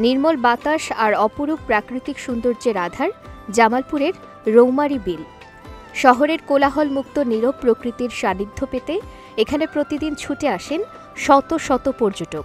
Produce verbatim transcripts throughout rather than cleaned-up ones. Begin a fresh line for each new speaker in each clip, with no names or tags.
নির্মল বাতাস আর অপরূপ প্রাকৃতিক সৌন্দর্যের আধার জামালপুরের রৌমারী বিল। শহরের কোলাহলমুক্ত নীরব প্রকৃতির সান্নিধ্য পেতে এখানে প্রতিদিন ছুটে আসেন শত শত পর্যটক।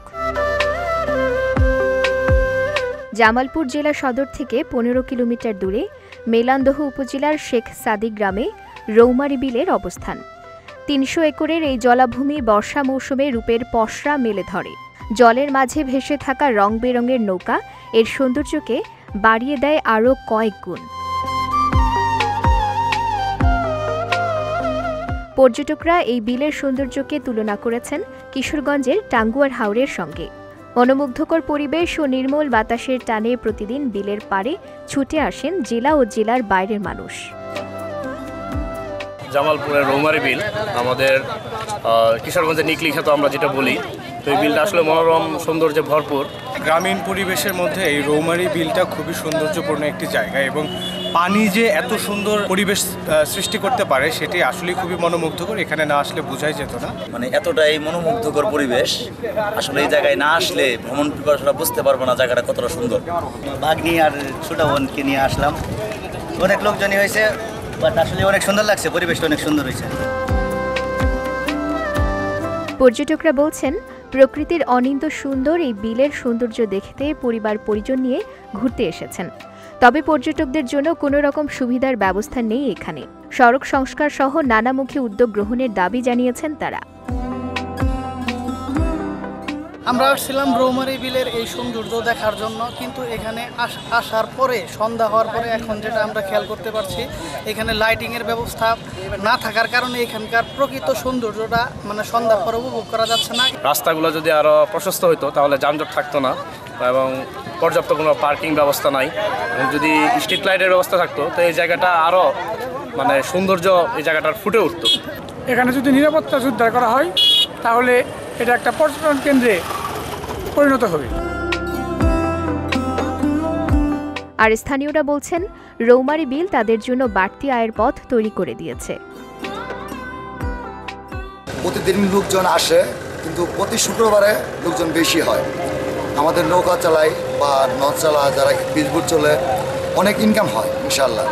জামালপুর জেলা সদর থেকে পনেরো কিলোমিটার দূরে মেলান্দহ উপজেলার শেখ সাদিক গ্রামে রৌমারী বিলের অবস্থান। তিনশো একরের এই জলাভূমি বর্ষা মৌসুমে রূপের পসরা মেলে ধরে। জলের মাঝে ভেসে থাকা রং বেরঙের নৌকা এর সৌন্দর্যকে বাড়িয়ে দেয় আরও কয়েক গুণ। পর্যটকরা এই বিলের সৌন্দর্যকে তুলনা করেছেন কিশোরগঞ্জের টাঙ্গুয়ার হাওরের সঙ্গে। মনোমুগ্ধকর পরিবেশ ও নির্মল বাতাসের টানে প্রতিদিন বিলের পাড়ে ছুটে আসেন জেলা ও জেলার বাইরের মানুষ।
জামালপুরের রৌমারী বিল আমাদের কিশোরগঞ্জের নিকলি খ্যাত আমরা যেটা বলি, তো এই বিলটা আসলে মনোরম সৌন্দর্যে ভরপুর।
গ্রামীণ পরিবেশের মধ্যে এই রৌমারী বিলটা খুবই সৌন্দর্যপূর্ণ একটি জায়গা এবং পানি যে এত সুন্দর পরিবেশ সৃষ্টি করতে পারে সেটি আসলে খুবই মনোমুগ্ধকর। এখানে না আসলে বোঝাই যেত না,
মানে এতটাই মনোমুগ্ধকর পরিবেশ। আসলে এই জায়গায় না আসলে ভ্রমণ পিপাসুরা বুঝতে পারবো না জায়গাটা কতটা সুন্দর।
ভাগ্নি আর ছোট বোনকে নিয়ে আসলাম, অনেক লোকজনই হয়েছে, বাট আসলে অনেক সুন্দর লাগছে, পরিবেশটা অনেক সুন্দর হয়েছে।
পর্যটকরা বলছেন প্রকৃতির অনিন্দ সুন্দর এই বিলের সৌন্দর্য দেখতে পরিবার পরিজন নিয়ে ঘুরতে এসেছেন। তবে পর্যটকদের জন্য কোনো রকম সুবিধার ব্যবস্থা নেই এখানে। সড়ক সংস্কার সহ নানামুখী উদ্যোগ গ্রহণের দাবি জানিয়েছেন তারা।
আমরা আসছিলাম রৌমারী বিলের এই সৌন্দর্য দেখার জন্য, কিন্তু এখানে আসার পরে সন্ধ্যা হওয়ার পরে এখন যেটা আমরা খেয়াল করতে পারছি, এখানে লাইটিংয়ের ব্যবস্থা না থাকার কারণে এখানকার প্রকৃত সৌন্দর্যটা মানে সন্ধ্যার পরে উপভোগ করা যাচ্ছে না।
রাস্তাগুলো যদি আরও প্রশস্ত হইতো তাহলে যানজট থাকতো না এবং পর্যাপ্ত কোনো পার্কিং ব্যবস্থা নাই, এবং যদি স্ট্রিট লাইটের ব্যবস্থা থাকতো তো এই জায়গাটা আরও মানে সৌন্দর্য এই জায়গাটার ফুটে উঠত।
এখানে যদি নিরাপত্তা জোরদার করা হয় তাহলে এটা একটা পর্যটন কেন্দ্রে পরিণত হবে।
আর স্থানীয়রা বলছেন রৌমারী বিল তাদের জন্য বাড়তি আয়ের পথ তৈরি করে দিয়েছে।
প্রতিদিন লোকজন আসে, কিন্তু প্রতি শুক্রবারে লোকজন বেশি হয়। আমাদের নৌকা চালাই বা নদ চালা যারা বিজবুট চলে, অনেক ইনকাম হয় ইনশাল্লাহ।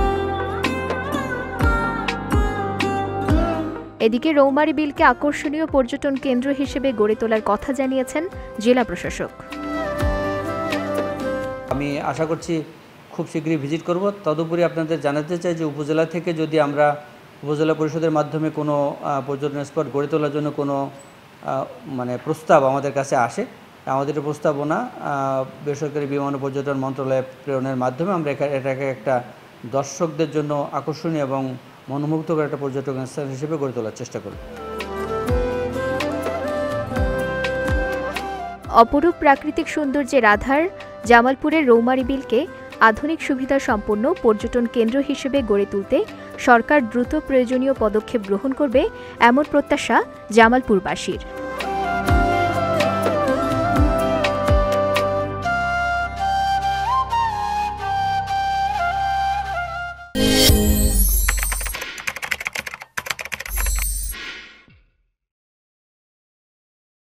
এদিকে রৌমারী বিলকে আকর্ষণীয় পর্যটন কেন্দ্র হিসেবে গড়ে তোলার কথা জানিয়েছেন জেলা প্রশাসক।
আমি আশা করছি খুব শীঘ্রই ভিজিট করব। তদুপরি আপনাদের জানাতে চাই যে উপজেলা থেকে যদি আমরা উপজেলা পরিষদের মাধ্যমে কোনো পর্যটন স্পট গড়ে তোলার জন্য কোনো মানে প্রস্তাব আমাদের কাছে আসে, আমাদের প্রস্তাবনা বেসরকারি বিমান পর্যটন মন্ত্রণালয়ে প্রেরণের মাধ্যমে আমরা এটাকে একটা দর্শকদের জন্য আকর্ষণীয় এবং মনোমুগ্ধকর একটা পর্যটন স্থান হিসেবে গড়ে তোলার চেষ্টা করব।
অপরূপ প্রাকৃতিক সৌন্দর্যের আধার জামালপুরের রৌমারী বিলকে আধুনিক সুবিধা সম্পন্ন পর্যটন কেন্দ্র হিসেবে গড়ে তুলতে সরকার দ্রুত প্রয়োজনীয় পদক্ষেপ গ্রহণ করবে এমন প্রত্যাশা জামালপুরবাসীর।